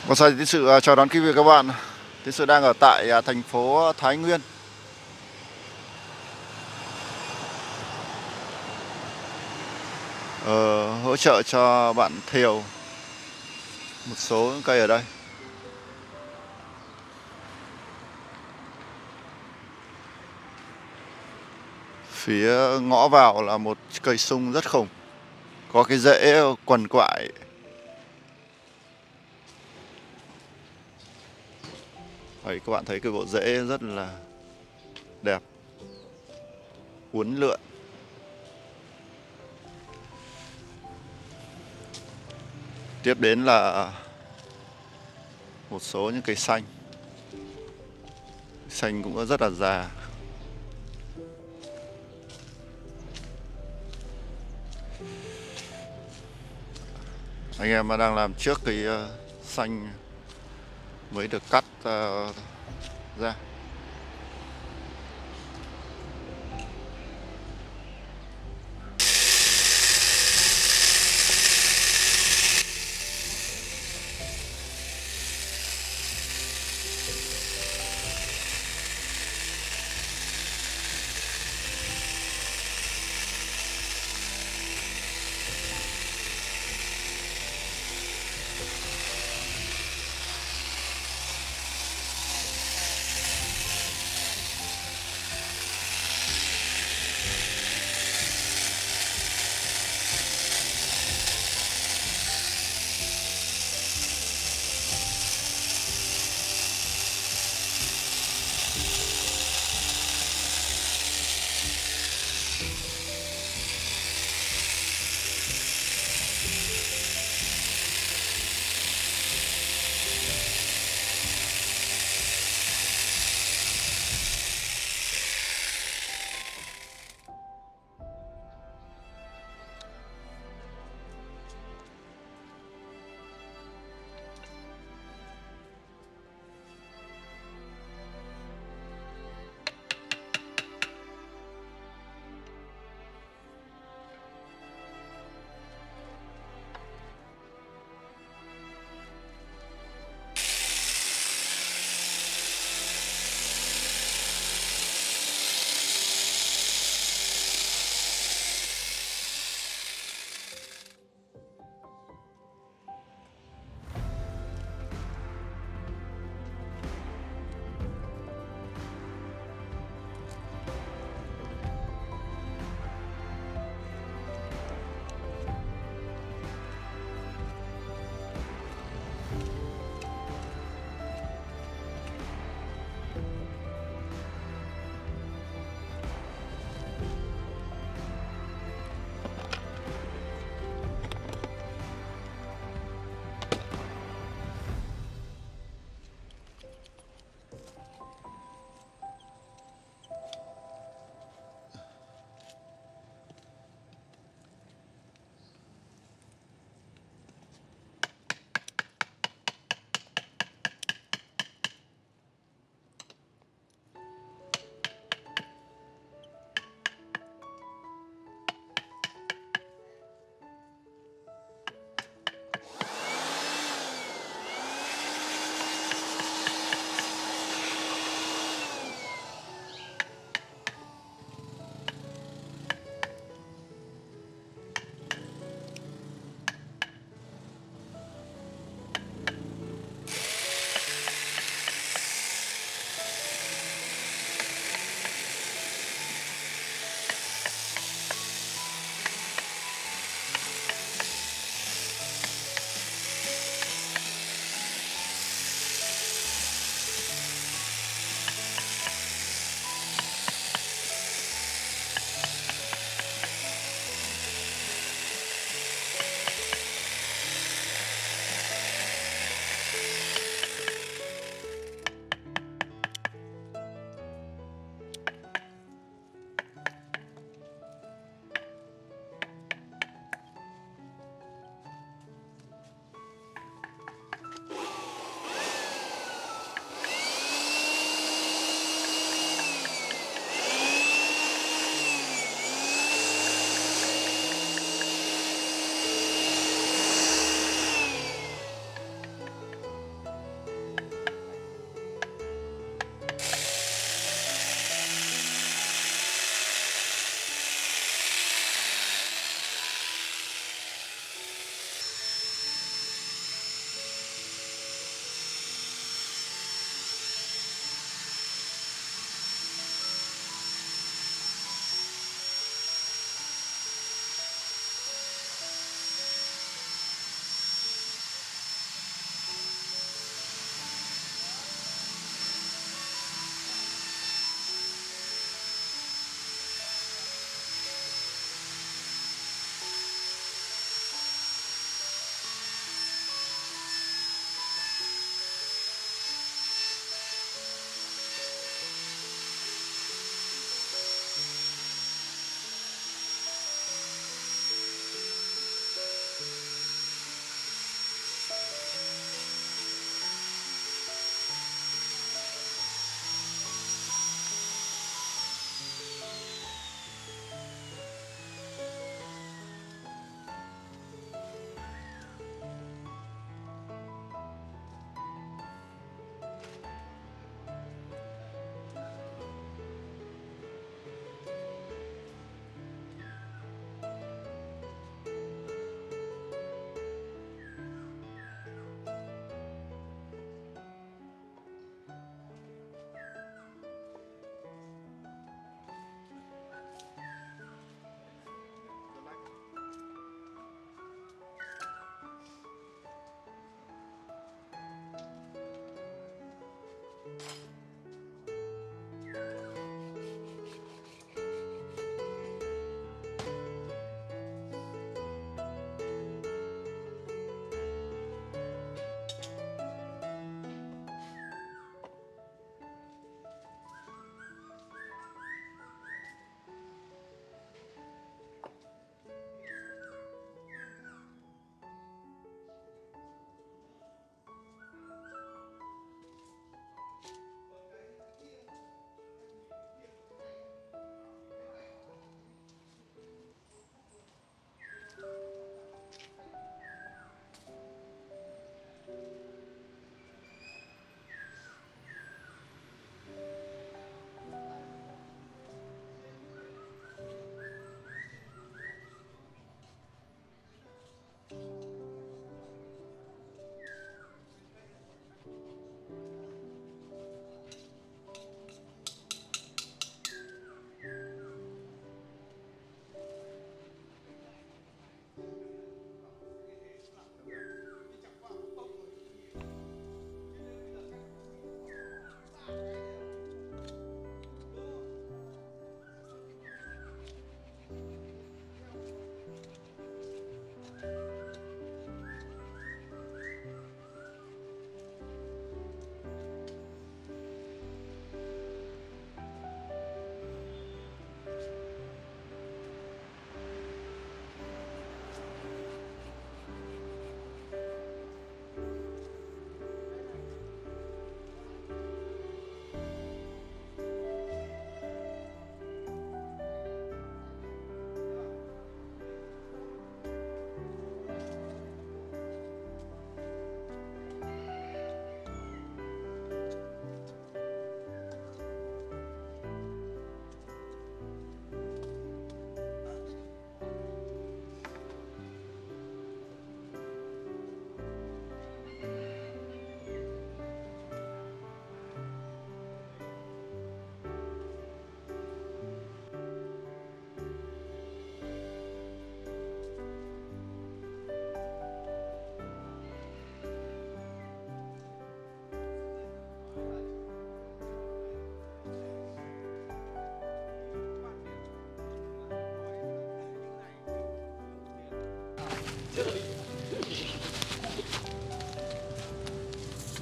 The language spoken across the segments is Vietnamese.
Một giây tiến sự chào đón quý vị và các bạn. Tiến sự đang ở tại thành phố Thái Nguyên. Hỗ trợ cho bạn Thiều một số cây ở đây. Phía ngõ vào là một cây sung rất khủng, có cái rễ quằn quại. Đấy, các bạn thấy cái bộ rễ rất là đẹp, uốn lượn. Tiếp đến là một số những cây xanh. Xanh cũng rất là già. Anh em đang làm trước cái xanh mới được cắt ra.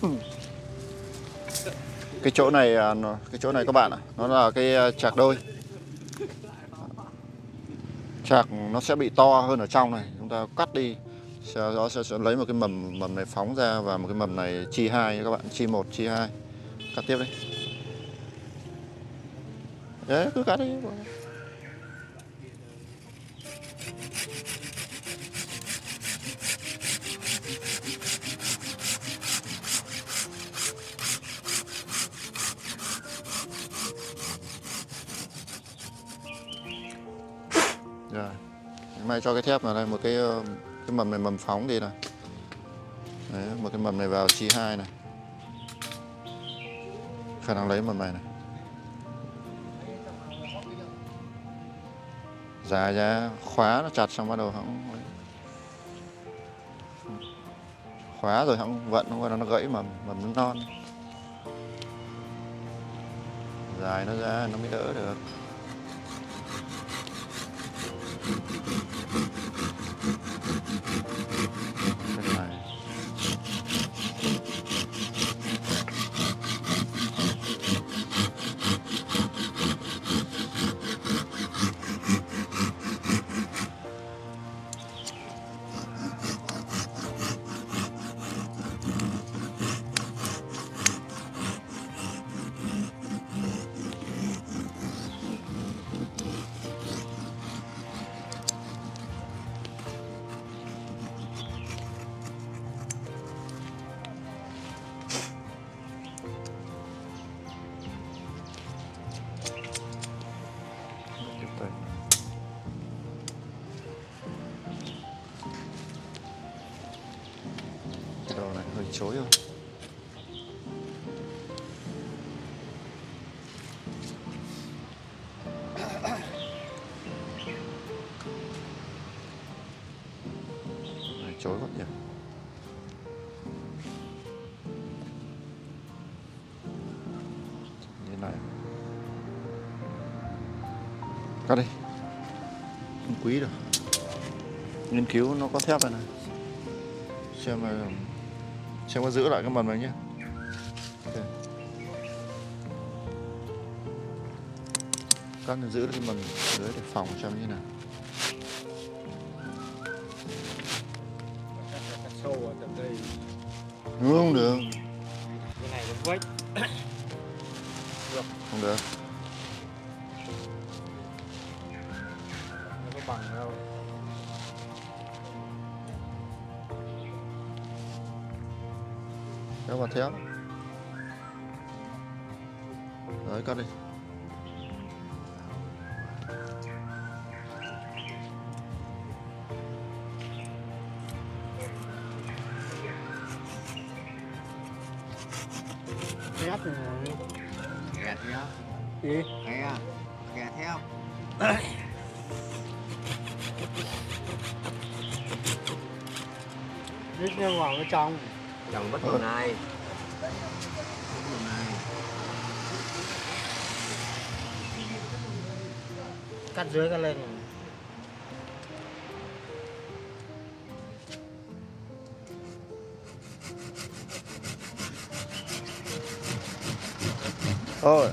Cái chỗ này các bạn ạ, nó là cái chạc đôi. Chạc nó sẽ bị to hơn ở trong này, chúng ta cắt đi. Nó sẽ lấy một cái mầm này phóng ra và một cái mầm này chi 2 các bạn, chi 1, chi 2. Cắt tiếp đi. Đấy, cứ cắt đi. Rồi. Mai cho cái thép vào đây, một cái mầm này mầm phóng đi này. Đấy, một cái mầm này vào chi 2 này. Khả năng lấy mầm này này. Dài ra khóa nó chặt xong bắt đầu hỏng. Khóa rồi hỏng vận không qua nó gãy mầm nó non. Dài nó ra nó mới đỡ được. Bên này. Cái đầu này hơi chối không? Này chối quá nhỉ. Như này. Cắt đi. Không quý được. Nghiên cứu nó có thép này này. Xem có giữ lại cái mầm này nhé. Okay. Cắt giữ được cái mầm dưới để phòng xem như nào. Không được. Cái này nó vách. Không được. Nó có bằng đâu. Kéo vào thép. Đấy, cắt đi. Thép này. Gạt nhá. Gì? Nghe, gạt theo. Rít nó vào ở trong. Chồng bất đồng này. Cắt dưới cắt lên. Thôi.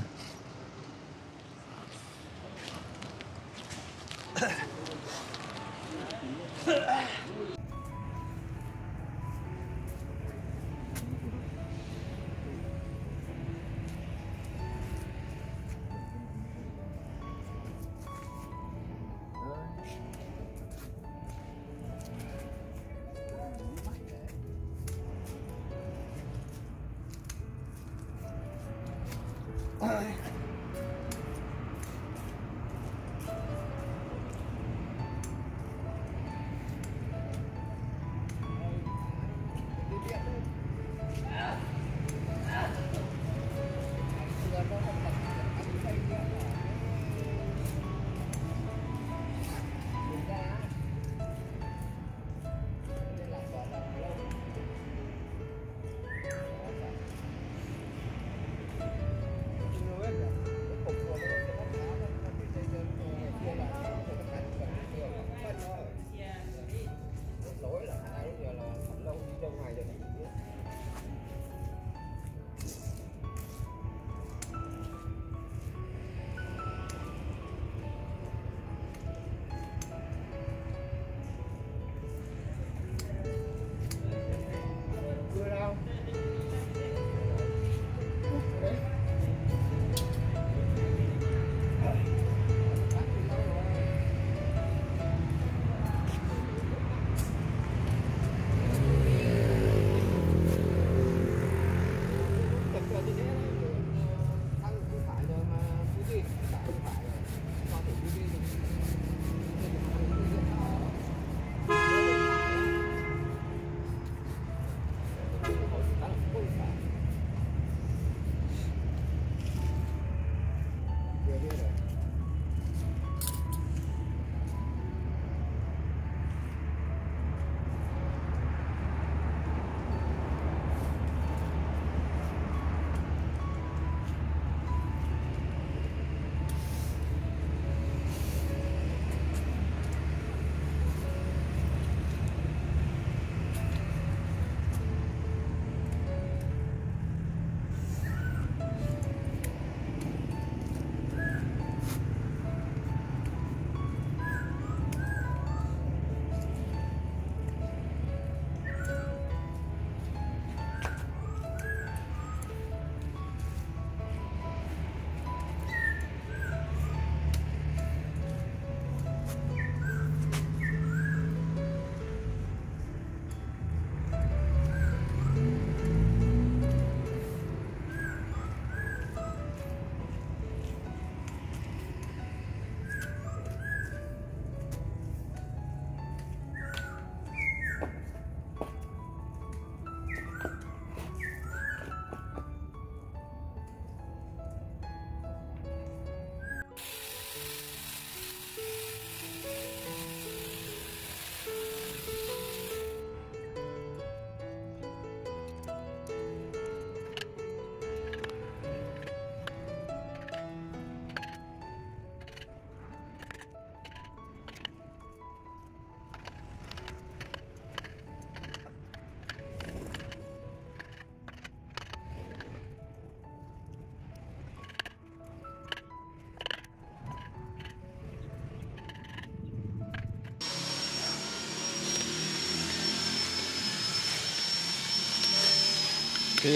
Cái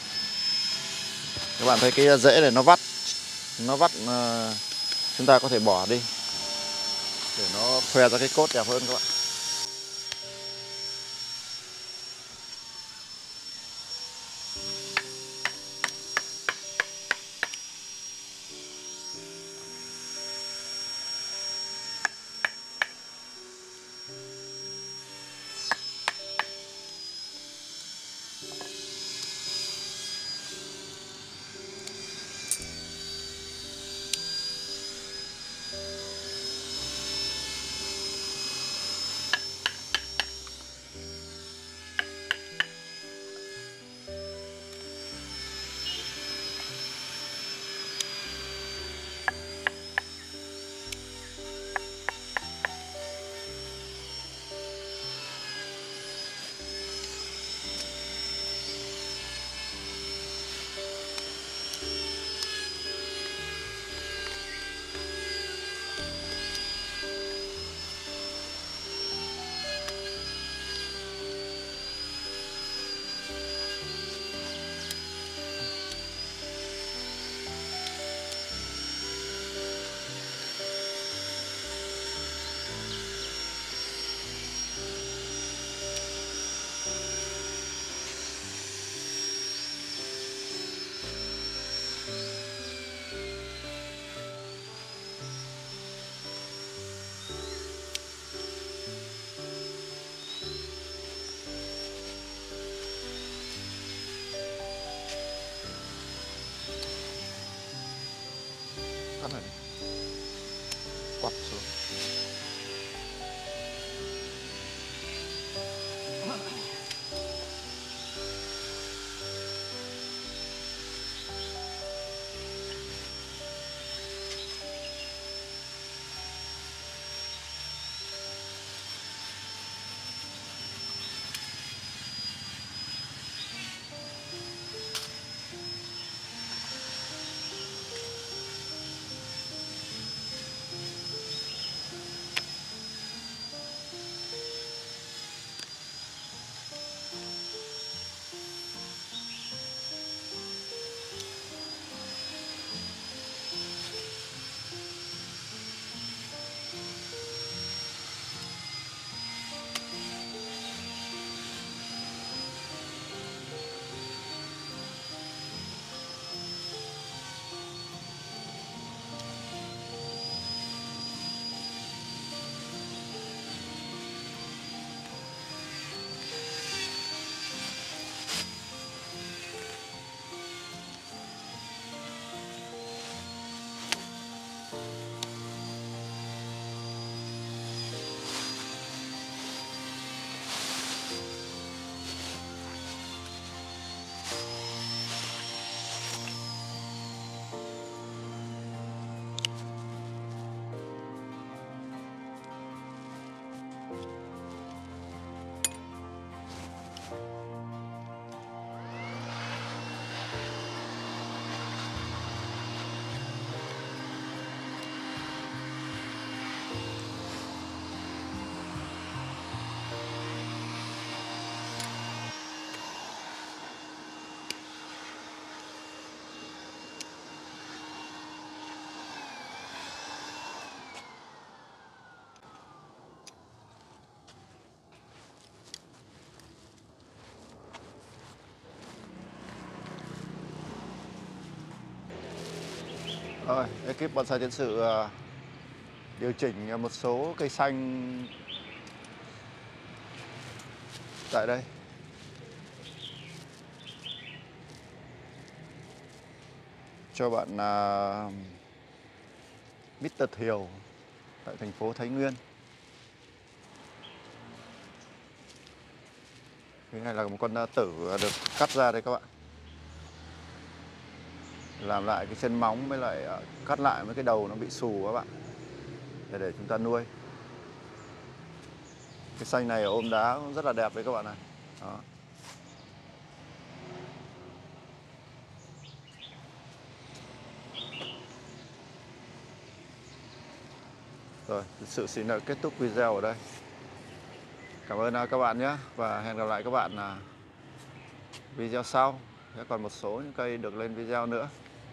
các bạn thấy cái rễ này nó vắt chúng ta có thể bỏ đi để nó khoe ra cái cốt đẹp hơn các bạn. Cắt này đi. Quặt xuống. Rồi, ekip bonsai tiến sự điều chỉnh một số cây xanh tại đây. Cho bạn Mr. Thiều tại thành phố Thái Nguyên. Cái này là một con tử được cắt ra đây các bạn. Làm lại cái chân móng với lại cắt lại mấy cái đầu nó bị xù các bạn, để chúng ta nuôi. Cái xanh này ở ôm đá cũng rất là đẹp đấy các bạn này. Đó. Rồi, thực sự xin kết thúc video ở đây. Cảm ơn các bạn nhé, và hẹn gặp lại các bạn video sau. Sẽ còn một số những cây được lên video nữa.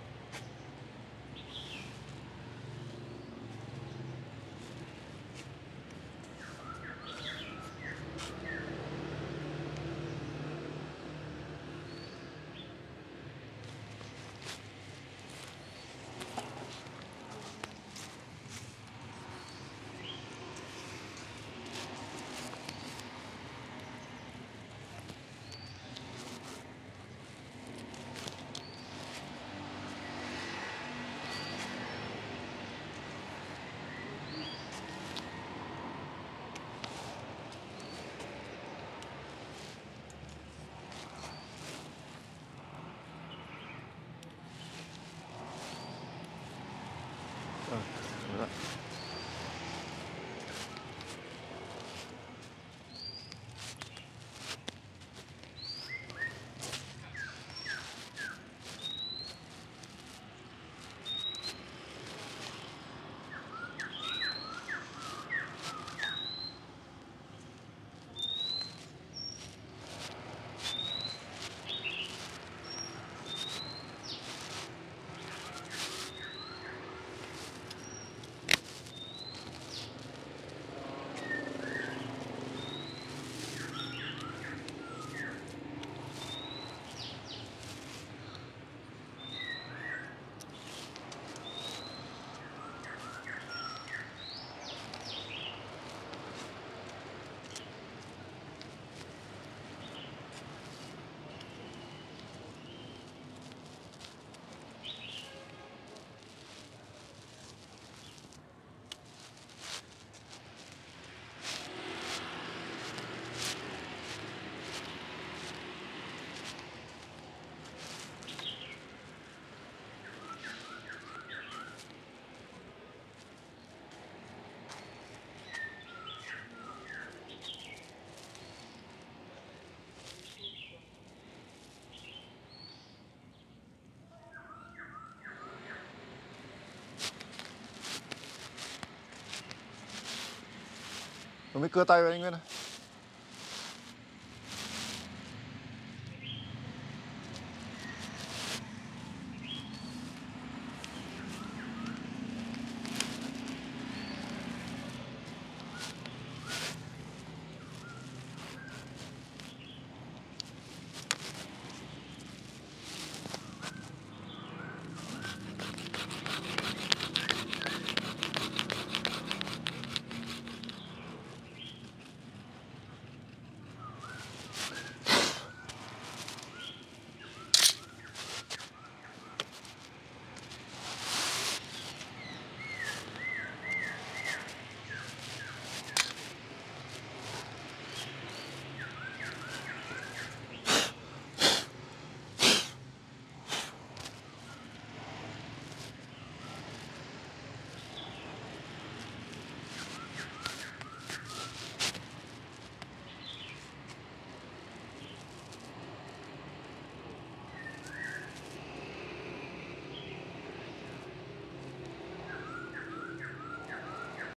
Rồi. Rồi mới cưa tay vào anh Nguyên này.